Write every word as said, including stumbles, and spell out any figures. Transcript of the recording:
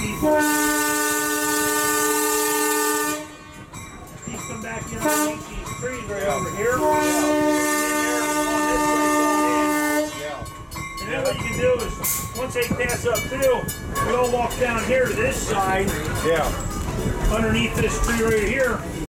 these. These come back in underneath these trees right yeah. over here. Yeah. And then what you can do is, once they pass up through, we all walk down here to this side. Yeah. Underneath this tree right here.